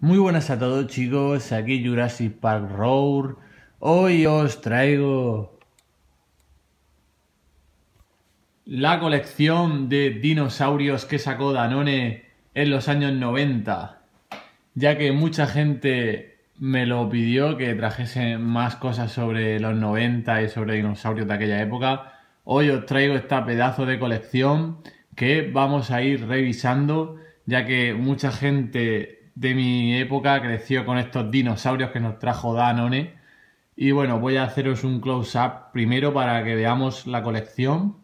Muy buenas a todos chicos, aquí Jurassic Park Road. Hoy os traigo la colección de dinosaurios que sacó Danone en los años 90, ya que mucha gente me lo pidió que trajese más cosas sobre los 90 y sobre dinosaurios de aquella época. Hoy os traigo esta pedazo de colección que vamos a ir revisando, ya que mucha gente de mi época creció con estos dinosaurios que nos trajo Danone. Y bueno, voy a haceros un close-up primero para que veamos la colección.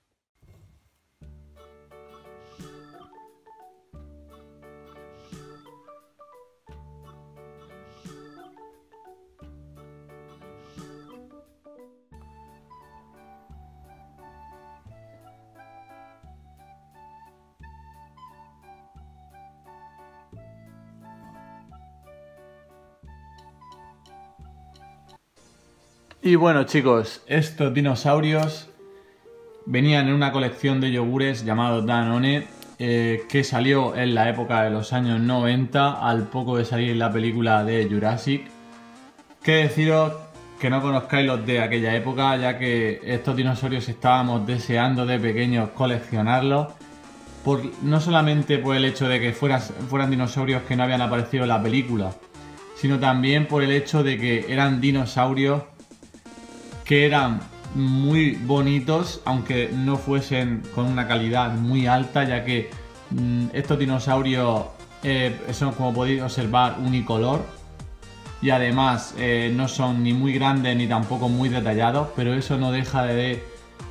Y bueno chicos, estos dinosaurios venían en una colección de yogures llamado Danone, que salió en la época de los años 90, al poco de salir la película de Jurassic. Que deciros que no conozcáis los de aquella época, ya que estos dinosaurios estábamos deseando de pequeños coleccionarlos, no solamente por el hecho de que fueran dinosaurios que no habían aparecido en la película, sino también por el hecho de que eran dinosaurios que eran muy bonitos, aunque no fuesen con una calidad muy alta, ya que estos dinosaurios son, como podéis observar, unicolor, y además no son ni muy grandes ni tampoco muy detallados, pero eso no deja de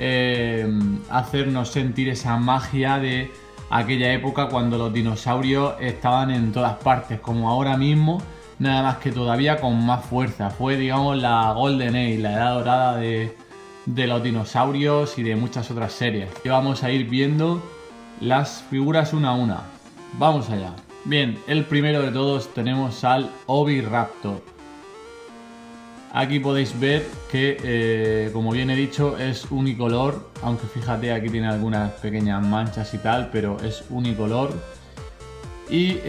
hacernos sentir esa magia de aquella época cuando los dinosaurios estaban en todas partes, como ahora mismo, nada más que todavía con más fuerza. Fue, digamos, la Golden Age, la edad dorada de los dinosaurios y de muchas otras series. Y vamos a ir viendo las figuras una a una. Vamos allá. Bien, el primero de todos tenemos al Oviraptor. Aquí podéis ver que, como bien he dicho, es unicolor, aunque fíjate, aquí tiene algunas pequeñas manchas y tal, pero es unicolor. Y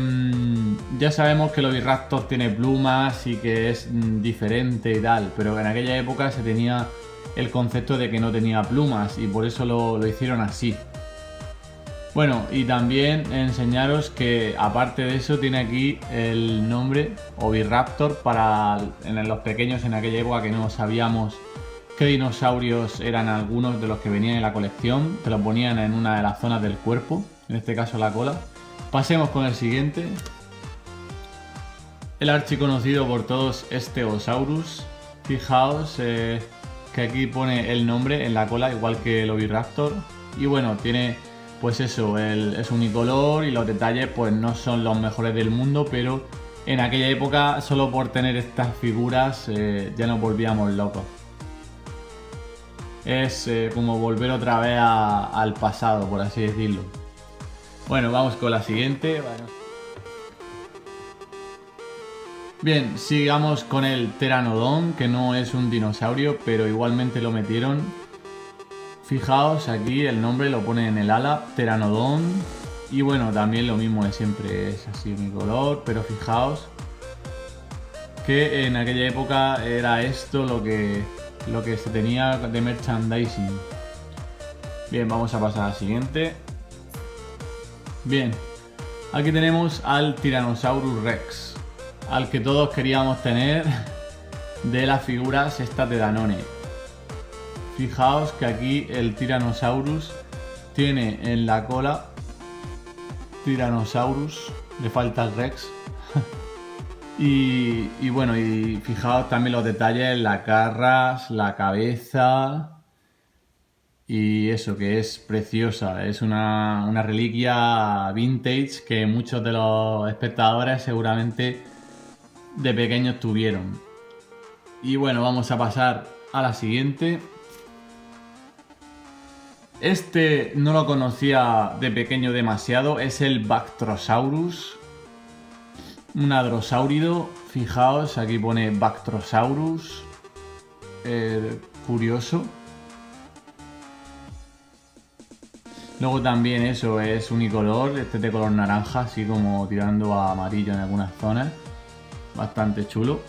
ya sabemos que el Oviraptor tiene plumas y que es diferente y tal, pero en aquella época se tenía el concepto de que no tenía plumas y por eso lo hicieron así. Bueno, y también enseñaros que aparte de eso tiene aquí el nombre Oviraptor para los pequeños en aquella época que no sabíamos qué dinosaurios eran algunos de los que venían en la colección. Te los ponían en una de las zonas del cuerpo, en este caso la cola. Pasemos con el siguiente. El archiconocido por todos Stegosaurus. Fijaos que aquí pone el nombre en la cola, igual que el Oviraptor. Y bueno, tiene pues eso, es unicolor y los detalles pues no son los mejores del mundo, pero en aquella época solo por tener estas figuras ya nos volvíamos locos. Es como volver otra vez al pasado, por así decirlo. Bueno, vamos con la siguiente. Bien, sigamos con el Pteranodon, que no es un dinosaurio, pero igualmente lo metieron. Fijaos, aquí el nombre lo pone en el ala, Pteranodon. Y bueno, también lo mismo de siempre, es así unicolor, pero fijaos que en aquella época era esto lo que se tenía de merchandising. Bien, vamos a pasar al siguiente. Bien, aquí tenemos al Tyrannosaurus Rex, al que todos queríamos tener de las figuras estas de Danone. Fijaos que aquí el Tyrannosaurus tiene en la cola Tyrannosaurus, le falta el Rex. y bueno, y fijaos también los detalles, las garras, la cabeza. Y eso, que es preciosa, es una reliquia vintage que muchos de los espectadores seguramente de pequeños tuvieron. Y bueno, vamos a pasar a la siguiente. Este no lo conocía de pequeño demasiado, es el Bactrosaurus, un hadrosáurido. Fijaos, aquí pone Bactrosaurus, curioso. Luego también eso es unicolor, este es de color naranja, así como tirando a amarillo en algunas zonas. Bastante chulo.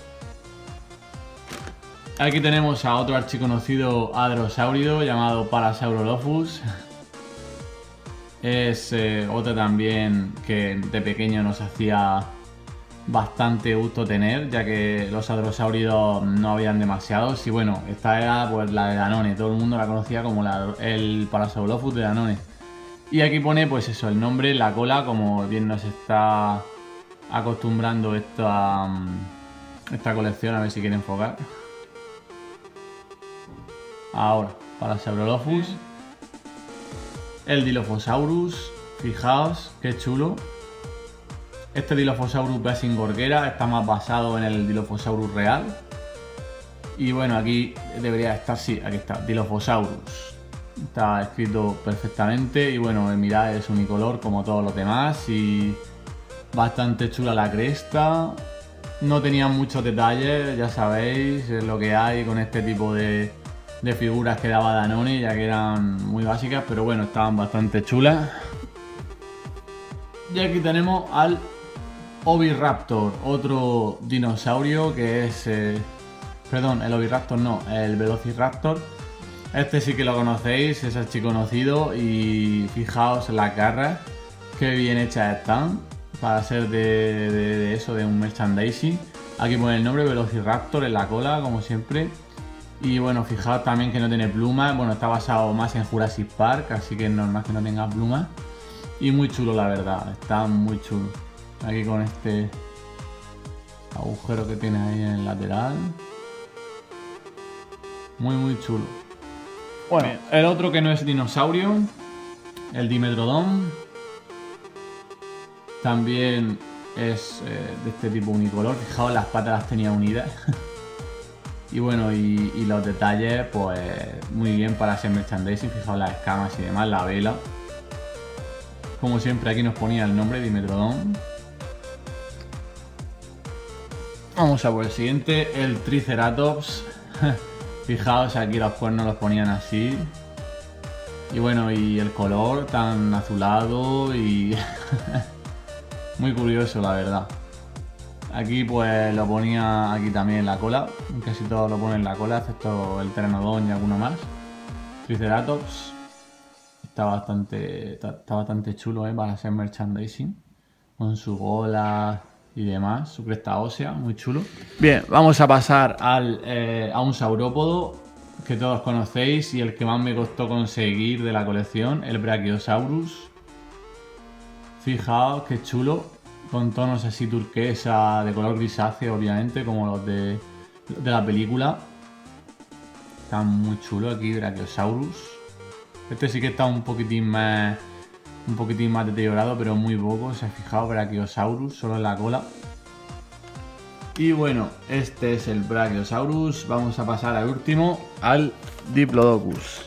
Aquí tenemos a otro archiconocido hadrosáurido llamado Parasaurolophus. Es otro también que de pequeño nos hacía bastante gusto tener, ya que los hadrosáuridos no habían demasiados. Y bueno, esta era pues la de Danone, todo el mundo la conocía como el Parasaurolophus de Danone. Y aquí pone pues eso, el nombre, la cola, como bien nos está acostumbrando esta colección. A ver si quiere enfocar. Ahora, Parasaurolophus. El Dilophosaurus, fijaos qué chulo. Este Dilophosaurus va sin gorguera, está más basado en el Dilophosaurus real. Y bueno, aquí debería estar, sí, aquí está, Dilophosaurus. Está escrito perfectamente y bueno, mirad, es unicolor como todos los demás y bastante chula la cresta. No tenía muchos detalles, ya sabéis, es lo que hay con este tipo de figuras que daba Danone, ya que eran muy básicas, pero bueno, estaban bastante chulas. Y aquí tenemos al Oviraptor, otro dinosaurio que es... perdón, el Oviraptor no, el Velociraptor. Este sí que lo conocéis, es archiconocido y fijaos las garras, qué bien hechas están para ser de eso, de un merchandising. Aquí pone el nombre Velociraptor en la cola, como siempre. Y bueno, fijaos también que no tiene plumas, bueno, está basado más en Jurassic Park, así que es normal que no tenga plumas. Y muy chulo la verdad, está muy chulo. Aquí con este agujero que tiene ahí en el lateral. Muy chulo. Bueno, el otro que no es dinosaurio, el Dimetrodon, también es de este tipo unicolor. Fijaos, las patas las tenía unidas. Y bueno, y los detalles, pues muy bien para hacer merchandising. Fijaos las escamas y demás, la vela. Como siempre, aquí nos ponía el nombre Dimetrodon. Vamos a por el siguiente, el Triceratops. Fijaos, aquí los cuernos los ponían así. Y bueno, y el color tan azulado y... muy curioso, la verdad. Aquí pues lo ponía aquí también en la cola. Casi todo lo pone en la cola, excepto el Pteranodon y alguno más. Triceratops. Está bastante chulo, para ser merchandising. Con su gola y demás, su cresta ósea, muy chulo. Bien, vamos a pasar a un saurópodo que todos conocéis y el que más me costó conseguir de la colección, el Brachiosaurus. Fijaos qué chulo, con tonos así turquesa, de color grisáceo obviamente, como los de la película. Está muy chulo aquí, Brachiosaurus. Este sí que está un poquitín más deteriorado, pero muy poco. Se ha fijado, Brachiosaurus, solo en la cola. Y bueno, este es el Brachiosaurus. Vamos a pasar al último, al Diplodocus.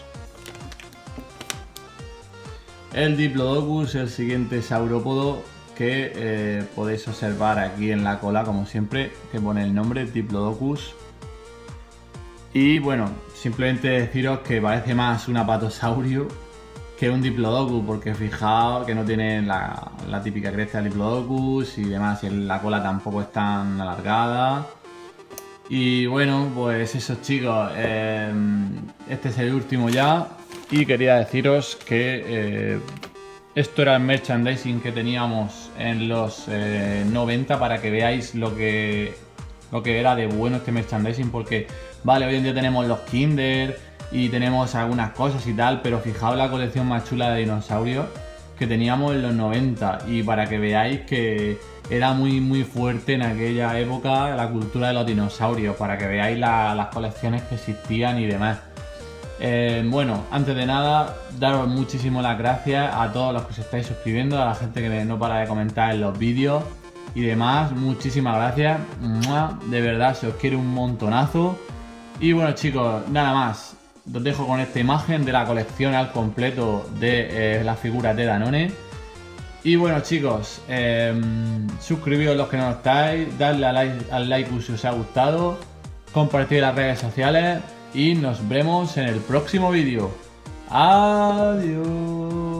El Diplodocus, el siguiente saurópodo que podéis observar aquí en la cola, como siempre, que pone el nombre Diplodocus. Y bueno, simplemente deciros que parece más un apatosaurio que un Diplodocus, porque fijaos que no tiene la típica cresta del Diplodocus y demás, y la cola tampoco es tan alargada. Y bueno, pues eso, chicos, este es el último ya, y quería deciros que esto era el merchandising que teníamos en los 90, para que veáis lo que era de bueno este merchandising, porque vale, hoy en día tenemos los Kinder y tenemos algunas cosas y tal, pero fijaos la colección más chula de dinosaurios que teníamos en los 90, y para que veáis que era muy fuerte en aquella época la cultura de los dinosaurios, para que veáis las colecciones que existían y demás. Bueno, antes de nada, daros muchísimas las gracias a todos los que os estáis suscribiendo, a la gente que no para de comentar en los vídeos y demás. Muchísimas gracias, de verdad, se os quiere un montonazo. Y bueno, chicos, nada más. Os dejo con esta imagen de la colección al completo de las figuras de Danone. Y bueno, chicos, suscribíos los que no estáis, darle al like si os ha gustado, compartir en las redes sociales y nos vemos en el próximo vídeo. Adiós.